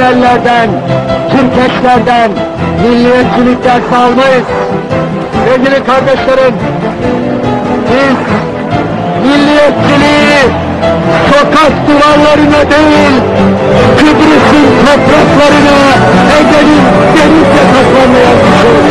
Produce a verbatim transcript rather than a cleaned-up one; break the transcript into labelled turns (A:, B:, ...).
A: Suriyelilerden, Türkeşlerden milliyetçilik ders almayız. Sevgili kardeşlerim, biz milliyetçiliği sokak duvarlarına değil, Kıbrıs'ın topraklarına, Ege'nin deniz yataklarına yazmışız.